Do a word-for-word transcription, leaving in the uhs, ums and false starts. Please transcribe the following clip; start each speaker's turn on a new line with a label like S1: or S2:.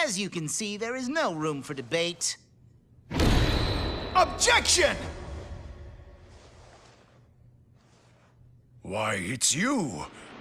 S1: As you can see, there is no room for debate.
S2: Objection!
S3: Why, it's you!